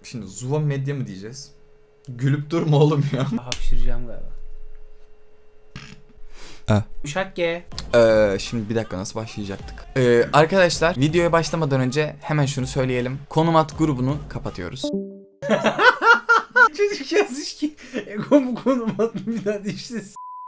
Şimdi Zuva Medya mı diyeceğiz? Gülüp durma oğlum ya. Hapşıracağım galiba. Uşak G. Şimdi bir dakika, nasıl başlayacaktık? Arkadaşlar, videoya başlamadan önce hemen şunu söyleyelim. Konum at grubunu kapatıyoruz. Çocuk yazmış ki Ego bu konum adlı bir daha işte.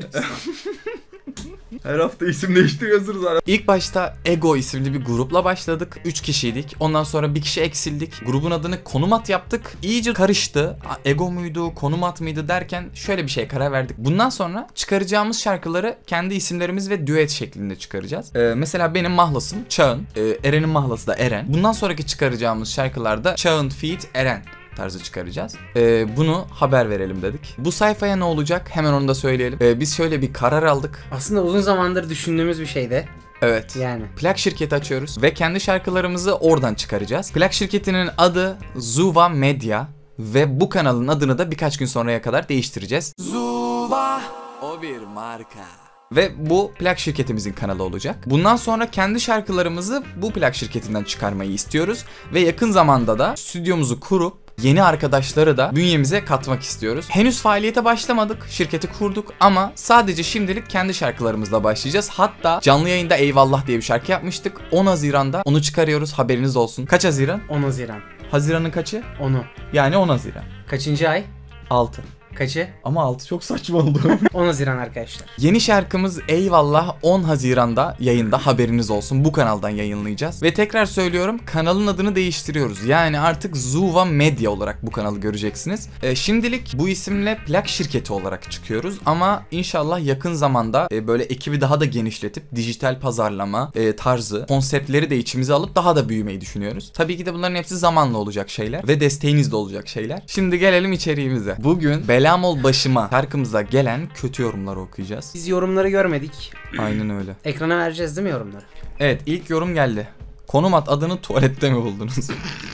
Her hafta isim değiştiriyoruz zaten. İlk başta Ego isimli bir grupla başladık. 3 kişiydik. Ondan sonra bir kişi eksildik. Grubun adını Konum At yaptık. İyice karıştı. Ego muydu, Konum At mıydı derken şöyle bir şeye karar verdik. Bundan sonra çıkaracağımız şarkıları kendi isimlerimiz ve düet şeklinde çıkaracağız. Mesela benim mahlasım Çağın. Eren'in mahlası da Eren. Bundan sonraki çıkaracağımız şarkılarda Çağın feat Eren tarzı çıkaracağız. Bunu haber verelim dedik. Bu sayfaya ne olacak? Hemen onu da söyleyelim. Biz şöyle bir karar aldık. Aslında uzun zamandır düşündüğümüz bir şeydi. Evet. Yani. Plak şirketi açıyoruz ve kendi şarkılarımızı oradan çıkaracağız. Plak şirketinin adı Zuva Medya ve bu kanalın adını da birkaç gün sonraya kadar değiştireceğiz. Zuva, o bir marka. Ve bu plak şirketimizin kanalı olacak. Bundan sonra kendi şarkılarımızı bu plak şirketinden çıkarmayı istiyoruz. Ve yakın zamanda da stüdyomuzu kurup yeni arkadaşları da bünyemize katmak istiyoruz. Henüz faaliyete başlamadık, şirketi kurduk ama sadece şimdilik kendi şarkılarımızla başlayacağız. Hatta canlı yayında Eyvallah diye bir şarkı yapmıştık. 10 Haziran'da onu çıkarıyoruz, haberiniz olsun. Kaç Haziran? 10 Haziran. Haziran'ın kaçı? 10'u. Yani 10 Haziran. Kaçıncı ay? 6. Kaçı? Ama 6 çok saçma oldu. 10 Haziran arkadaşlar. Yeni şarkımız Eyvallah 10 Haziran'da yayında, haberiniz olsun. Bu kanaldan yayınlayacağız. Ve tekrar söylüyorum, kanalın adını değiştiriyoruz. Yani artık Zuva Medya olarak bu kanalı göreceksiniz. Şimdilik bu isimle plak şirketi olarak çıkıyoruz. Ama inşallah yakın zamanda böyle ekibi daha da genişletip dijital pazarlama tarzı konseptleri de içimize alıp daha da büyümeyi düşünüyoruz. Tabii ki de bunların hepsi zamanla olacak şeyler ve desteğinizle olacak şeyler. Şimdi gelelim içeriğimize. Bugün Belam Ol Başıma şarkımıza gelen kötü yorumları okuyacağız. Biz yorumları görmedik. Aynen öyle. Ekrana vereceğiz değil mi yorumları? Evet, ilk yorum geldi. Konum At adını tuvalette mi buldunuz?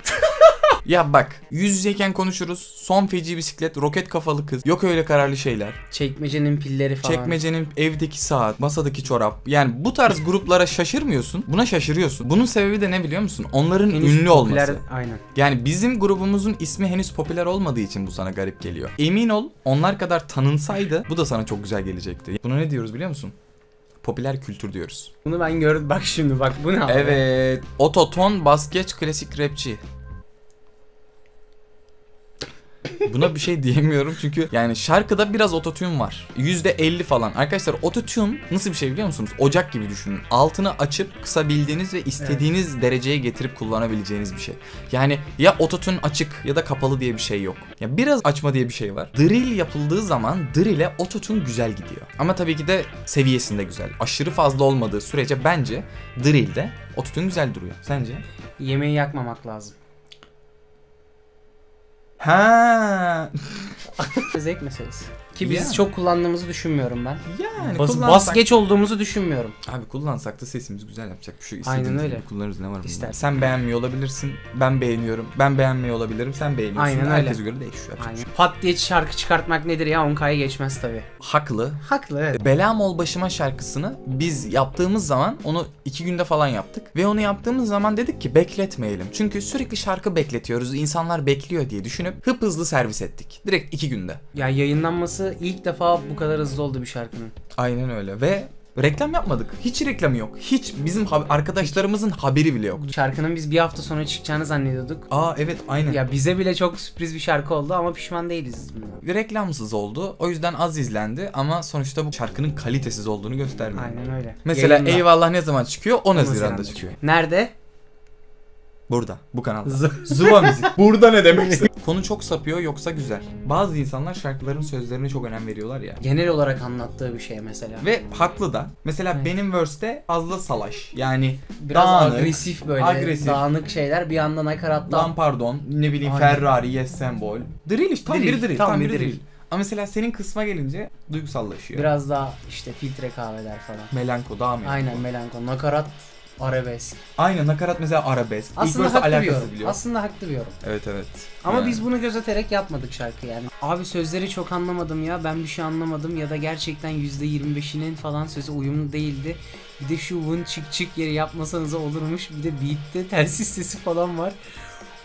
Ya bak, yüz yüzeyken konuşuruz. Son feci bisiklet, roket kafalı kız. Yok öyle kararlı şeyler. Çekmecenin pilleri falan. Çekmecenin evdeki saat, masadaki çorap. Yani bu tarz gruplara şaşırmıyorsun. Buna şaşırıyorsun. Bunun sebebi de ne biliyor musun? Onların Henüz ünlü popüler, olması. aynen. Yani bizim grubumuzun ismi henüz popüler olmadığı için bu sana garip geliyor. Emin ol, onlar kadar tanınsaydı bu da sana çok güzel gelecekti. Buna ne diyoruz biliyor musun? Popüler kültür diyoruz. Bunu ben gördüm. Bak şimdi bak, bu ne abi? Evet. Ototon, bas geç, klasik rapçi. Buna bir şey diyemiyorum çünkü yani şarkıda biraz ototune var. %50 falan. Arkadaşlar, ototune nasıl bir şey biliyor musunuz? Ocak gibi düşünün. Altını açıp kısabildiğiniz ve istediğiniz dereceye getirip kullanabileceğiniz bir şey. Yani ya ototune açık ya da kapalı diye bir şey yok. Ya biraz açma diye bir şey var. Drill yapıldığı zaman drill'e ototune güzel gidiyor. Ama tabii ki de seviyesinde güzel. Aşırı fazla olmadığı sürece bence drill'de ototune güzel duruyor. Sence? Yemeği yakmamak lazım. Ha. Zevk meselesi. Ki biz Yani. çok kullandığımızı düşünmüyorum ben. Yani Bas geç olduğumuzu düşünmüyorum. Abi kullansak da sesimiz güzel yapacak. Şu Aynen istediğimiz öyle. gibi kullanırız, ne var bunda? İstersen. Sen beğenmiyor olabilirsin. Ben beğeniyorum. Ben beğenmiyor olabilirim. Sen beğeniyorsun. Aynen öyle. Herkese göre değişiyor. Aynen. Pat diye şarkı çıkartmak nedir ya? 10K'ya geçmez tabii. Haklı. Haklı, evet. Belam Ol Başıma şarkısını biz yaptığımız zaman onu 2 günde falan yaptık. Ve onu yaptığımız zaman dedik ki bekletmeyelim. Çünkü sürekli şarkı bekletiyoruz. İnsanlar bekliyor diye düşünüp hıp hızlı servis ettik. Direkt 2 günde. Ya yayınlanması ilk defa bu kadar hızlı oldu bir şarkının. Aynen öyle ve reklam yapmadık. Hiç reklamı yok. Hiç bizim arkadaşlarımızın haberi bile yok. Şarkının biz bir hafta sonra çıkacağını zannediyorduk. Aa evet, aynen. Ya bize bile çok sürpriz bir şarkı oldu ama pişman değiliz bundan. Reklamsız oldu. O yüzden az izlendi ama sonuçta bu şarkının kalitesiz olduğunu göstermiyor. Aynen öyle. Mesela Yayında. Eyvallah ne zaman çıkıyor? 10 Haziran'da Haziran'da çıkıyor. Nerede? Burada, bu kanalda. Zuva Müzik. Burada ne demekse. Konu çok sapıyor yoksa güzel. Bazı insanlar şarkıların sözlerine çok önem veriyorlar ya. Genel olarak anlattığı bir şey mesela. Ve haklı da. Mesela Evet. benim verse'te fazla salaş. Yani biraz dağınık, agresif böyle. agresif. Dağınık şeyler bir anda nakaratla. lan pardon, ne bileyim, Aynen. Ferrari, yes sembol. Drill işte, tam Drill, bir drill. tam Tam bir bir drill. drill. Ama mesela senin kısma gelince duygusallaşıyor. Biraz daha işte filtre kahveler falan. Melanko, daha mı? Aynen, melanko. Nakarat, arabesk. Aynen, nakarat mesela arabesk. Aslında verse haklı bir alakası yorum. biliyor. Aslında haklı bir yorum. Evet evet. Ama Yani. biz bunu gözeterek yapmadık şarkı yani. Abi sözleri çok anlamadım ya, ben bir şey anlamadım ya da gerçekten %25'inin falan sözü uyumlu değildi. Bir de şu vın çık çık yeri yapmasanız olurmuş. Bir de beat'te telsiz sesi falan var.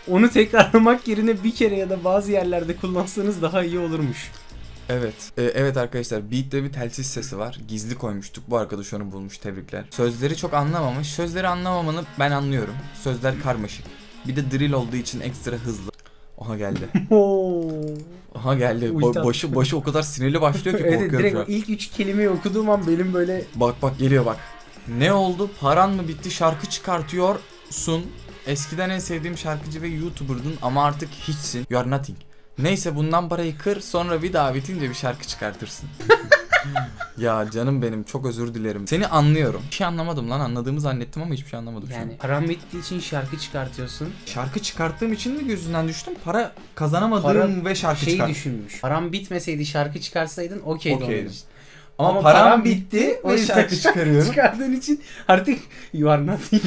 Onu tekrarlamak yerine bir kere ya da bazı yerlerde kullansanız daha iyi olurmuş. Evet. Evet arkadaşlar, Beat'te bir telsiz sesi var. Gizli koymuştuk. Bu arkadaş onu bulmuş. Tebrikler. Sözleri çok anlamamış. Sözleri anlamamanı ben anlıyorum. Sözler karmaşık. Bir de drill olduğu için ekstra hızlı. Aha geldi. Aha geldi. Başı o kadar sinirli başlıyor ki evet, korkuyorum direkt şu an. ilk 3 kelimeyi okuduğum an benim böyle... Bak geliyor bak. Ne oldu? Paran mı bitti? Şarkı çıkartıyorsun. Eskiden en sevdiğim şarkıcı ve YouTuber'dın ama artık hiçsin. You are nothing. Neyse, bundan parayı kır, sonra bir daha bitince bir şarkı çıkartırsın. Ya canım benim, çok özür dilerim. Seni anlıyorum. Bir şey anlamadım lan, anladığımı zannettim ama hiçbir şey anlamadım. Yani param bittiği için şarkı çıkartıyorsun. Şarkı çıkarttığım için mi gözünden düştüm? Para kazanamadığım ve şarkı çıkarttım. Düşünmüş. Param bitmeseydi şarkı çıkarsaydın okeydi onun için. Ama param bitti ve şarkı çıkarıyorum. Çıkardığın için artık you are nothing.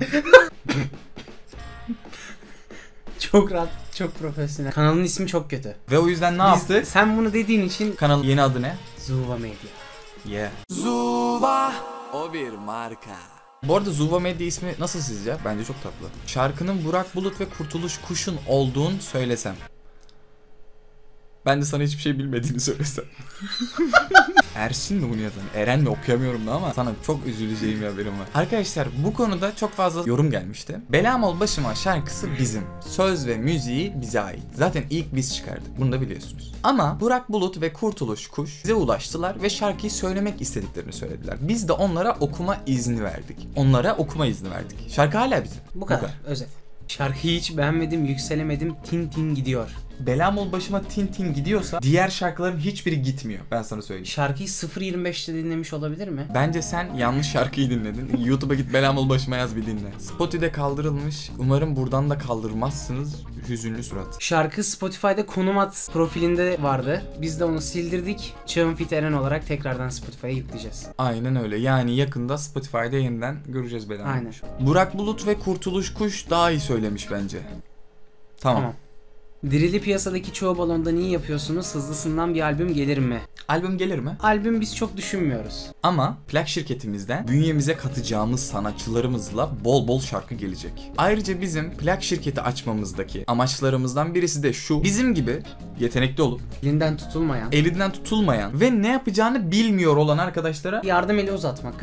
Çok rahat, çok profesyonel. Kanalın ismi çok kötü. Ve o yüzden ne yaptık? Sen bunu dediğin için Kanalın yeni adı ne? Zuva Medya. Yeah. Zuva, o bir marka. Bu arada Zuva Medya ismi nasıl sizce? Bence çok tatlı. Şarkının Burak Bulut ve Kurtuluş Kuş'un olduğunu söylesem. Ben de sana hiçbir şey bilmediğini söylesem. Ersin mi bunu yazan? Eren mi, okuyamıyorum da ama sana çok üzüleceğim ya benim var. Arkadaşlar, bu konuda çok fazla yorum gelmişti. Belam ol başıma şarkısı bizim. Söz ve müziği bize ait. Zaten ilk biz çıkardık. Bunu da biliyorsunuz. Ama Burak Bulut ve Kurtuluş Kuş bize ulaştılar ve şarkıyı söylemek istediklerini söylediler. Biz de onlara okuma izni verdik. Şarkı hala bizim. Bu kadar. Özet. Şarkıyı hiç beğenmedim, yükselemedim, tin gidiyor. Belam ol başıma tin gidiyorsa diğer şarkıların hiçbiri gitmiyor. Ben sana söyleyeyim. Şarkıyı 0.25'te dinlemiş olabilir mi? Bence sen yanlış şarkıyı dinledin. YouTube'a git, Belam ol başıma yaz, bir dinle. Spotify'de kaldırılmış. Umarım buradan da kaldırmazsınız. Hüzünlü surat. Şarkı Spotify'da konum at profilinde vardı. Biz de onu sildirdik. Çağın Fit Eren olarak tekrardan Spotify'a yükleyeceğiz. Aynen öyle. Yani yakında Spotify'da yeniden göreceğiz Belam. Aynen. Burak Bulut ve Kurtuluş Kuş daha iyi söylemiş bence. Tamam. Drill'i piyasadaki çoğu balonda niye yapıyorsunuz? Hızlısından bir albüm gelir mi? Albüm gelir mi? Albüm biz çok düşünmüyoruz. Ama plak şirketimizden bünyemize katacağımız sanatçılarımızla bol bol şarkı gelecek. Ayrıca bizim plak şirketi açmamızdaki amaçlarımızdan birisi de şu: bizim gibi yetenekli olup elinden tutulmayan ve ne yapacağını bilmiyor olan arkadaşlara yardım eli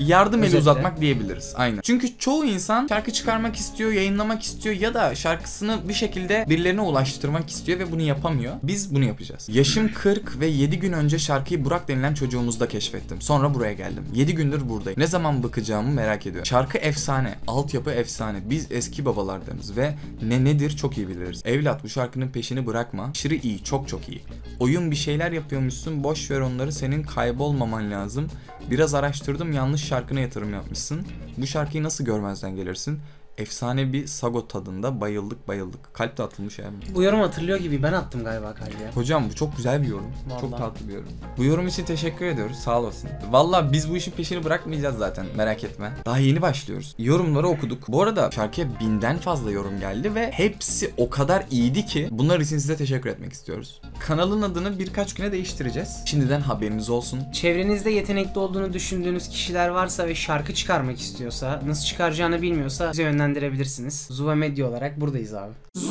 uzatmak diyebiliriz. Aynen. Çünkü çoğu insan şarkı çıkarmak istiyor, yayınlamak istiyor ya da şarkısını bir şekilde birilerine ulaştırmak istiyor ve bunu yapamıyor. Biz bunu yapacağız. Yaşım 40 ve 7 gün önce şarkıyı Burak denilen çocuğumuzda keşfettim. Sonra buraya geldim. 7 gündür buradayım. Ne zaman bakacağımı merak ediyorum. Şarkı efsane, altyapı efsane. Biz eski babalardanız ve nedir çok iyi biliriz. Evlat, bu şarkının peşini bırakma. Aşırı iyi, çok iyi. Oyun bir şeyler yapıyormuşsun, boş ver onları, senin kaybolmaman lazım. Biraz araştırdım, yanlış şarkına yatırım yapmışsın. Bu şarkıyı nasıl görmezden gelirsin? Efsane bir sago tadında, bayıldık. Kalp de atılmış yani. Bu yorum hatırlıyor gibi, ben attım galiba kalbe. Hocam bu çok güzel bir yorum. Vallahi. Çok tatlı bir yorum. Bu yorum için teşekkür ediyoruz, sağ olasın. Vallahi biz bu işin peşini bırakmayacağız zaten, merak etme. Daha yeni başlıyoruz. Yorumları okuduk. Bu arada şarkıya 1000'den fazla yorum geldi ve hepsi o kadar iyiydi ki bunlar için size teşekkür etmek istiyoruz. Kanalın adını birkaç güne değiştireceğiz. Şimdiden haberiniz olsun. Çevrenizde yetenekli olduğunu düşündüğünüz kişiler varsa ve şarkı çıkarmak istiyorsa, nasıl çıkaracağını bilmiyorsa bize yönlendirebilirsiniz. Zuva Medya olarak buradayız abi.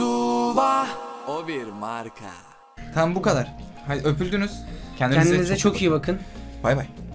Zuva, o bir marka. Tamam, bu kadar. Hadi öpüldünüz. Kendinize çok iyi bakın. Bay bay.